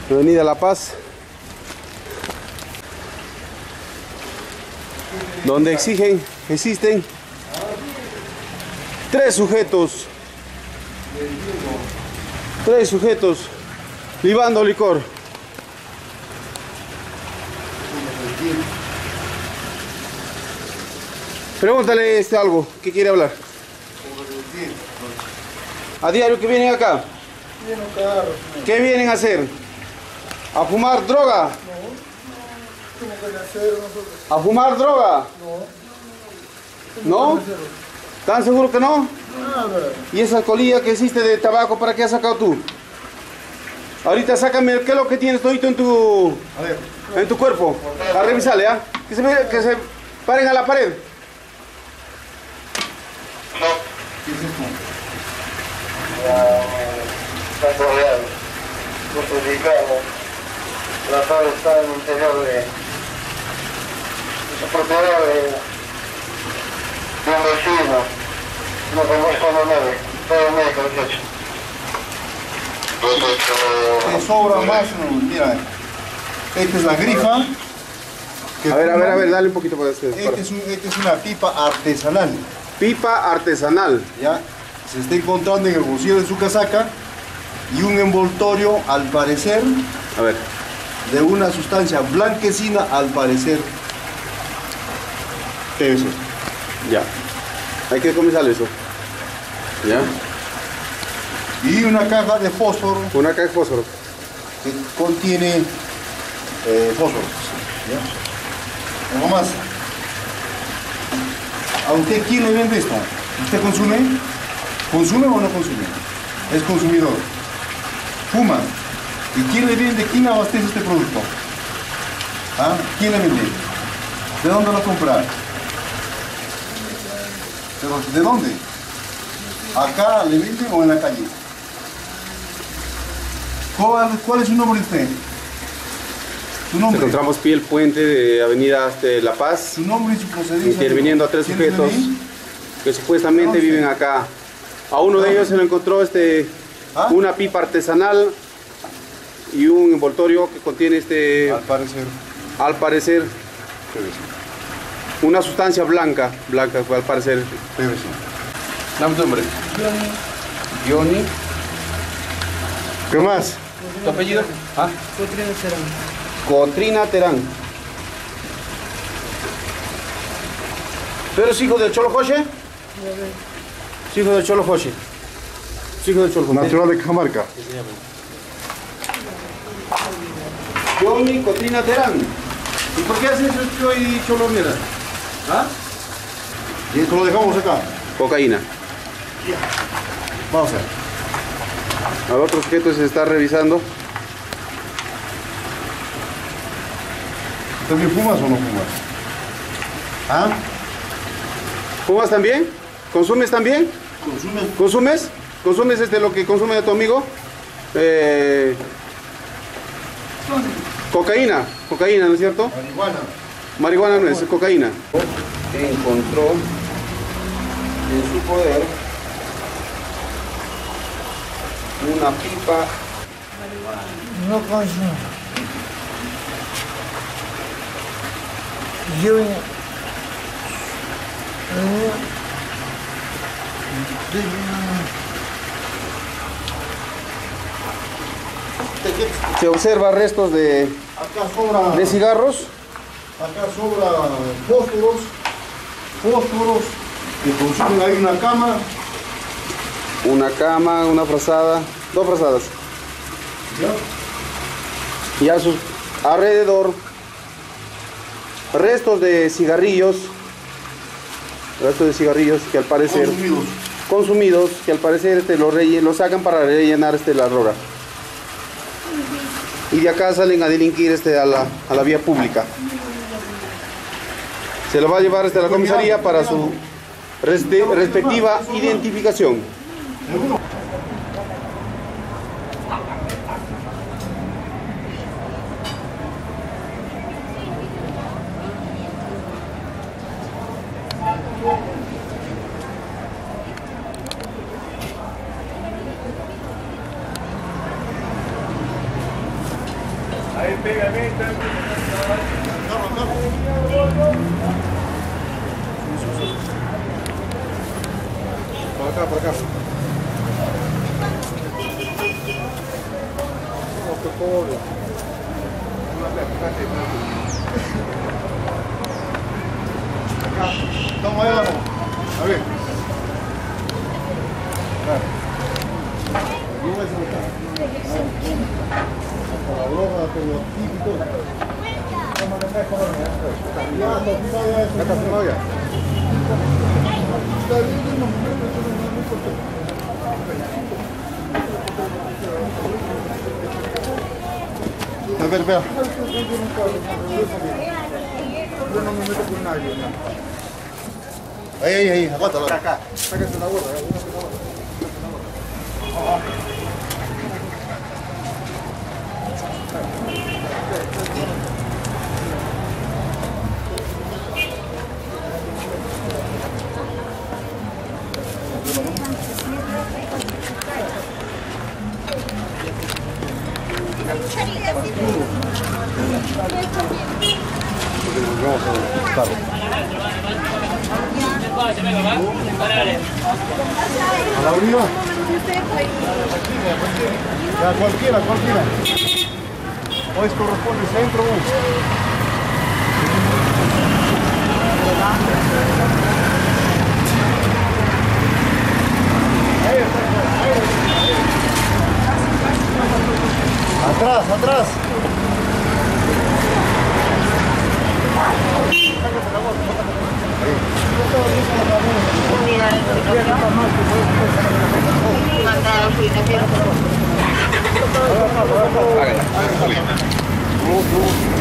Avenida La Paz, donde existen 3 sujetos libando licor. Pregúntale algo, ¿qué quiere hablar? A diario que vienen acá. ¿Qué vienen a hacer? ¿A fumar droga? ¿A fumar droga? ¿No? ¿Están seguros que no? ¿Y esa colilla que existe de tabaco, para qué has sacado tú? Ahorita sácame, ¿qué es lo que tienes todito en tu cuerpo? A revisarle, ¿ah? Que se paren a la pared. ¿Qué es esto? Está rodeado, justificado. La sala está en el interior de su propiedad de un vecino. No conozco a nadie, todo médico 18. Te sobra más, mira, esta es la grifa. A ver, dale un poquito para este. Esta es una pipa artesanal. Pipa artesanal. Ya, se está encontrando en el bolsillo de su casaca y un envoltorio, al parecer, A ver. de una sustancia blanquecina, al parecer, PVC. Ya. Hay que comenzar eso. Ya. Y una caja de fósforo Una caja de fósforo. que contiene fósforo. ¿Ya? Algo más. ¿A usted quién le vende esto? ¿Usted consume? ¿Consume o no consume? Es consumidor. Fuma. ¿Y quién le vende? ¿Quién abastece este producto? ¿Ah? ¿Quién le vende? ¿De dónde lo compra? ¿De dónde? ¿Acá le venden o en la calle? ¿Cuál es su nombre de usted? ¿Su Nos nombre? encontramos pie el puente de Avenida La Paz, ¿Su nombre y su procedencia? interviniendo a 3 ¿Quién vive sujetos ahí? que supuestamente viven acá. A uno de ellos se lo encontró ¿Ah? una pipa artesanal y un envoltorio que contiene Al parecer, una sustancia blanca, al parecer. PVC. Dame tu nombre. Johnny. ¿Qué más? ¿Tu apellido? ¿Ah? Cotrina Terán. Cotrina Terán. ¿Tú eres hijo del Cholo José? Hijo del Cholo José. Hijo del Cholo José. Natural de Cajamarca. Johnny Cotrina Terán. ¿Y por qué haces eso y Cholo mierda? ¿Ah? Y esto lo dejamos acá. Cocaína. Vamos a ver. Al otro sujeto se está revisando. ¿También fumas o no fumas? ¿Ah? ¿Fumas también? ¿Consumes también? ¿Consumes? ¿Consumes? ¿Consumes lo que consume tu amigo? Cocaína, ¿no es cierto? Marihuana. Marihuana no es, cocaína. Encontró en su poder una pipa. No consumo. Yo Se observa restos de Acá sobra. cigarros. Acá sobra fósforos que consumen. Hay una cama. Una cama, una frazada, 2 frazadas. ¿Ya? Y a su alrededor restos de cigarrillos que al parecer consumidos, que al parecer lo sacan para rellenar la droga. Y de acá salen a delinquir a la vía pública. Se lo va a llevar a la comisaría para su respectiva identificación. Por acá, por acá. Acá. Toma ahí abajo. A ver. La broma, pero típico. Acá se me vaya. A ver, vea. Yo no me meto con nadie. Ahí, aguanta. Acá. Sáquense la gorra. A la orilla. Ya, cualquiera. Hoy corresponde centro. Atrás.